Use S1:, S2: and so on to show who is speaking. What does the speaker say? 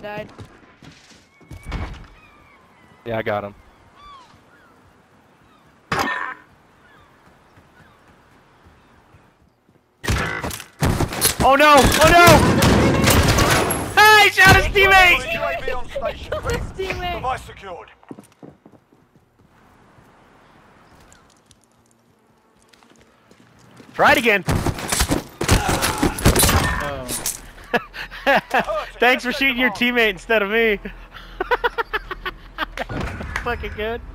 S1: died.
S2: Yeah, I got him. Oh no! Oh no! Hey, shot his teammate!
S3: UAV on station.
S1: His teammate.
S3: Device secured.
S2: Try it again. Thanks for shooting your teammate instead of me. Fucking good.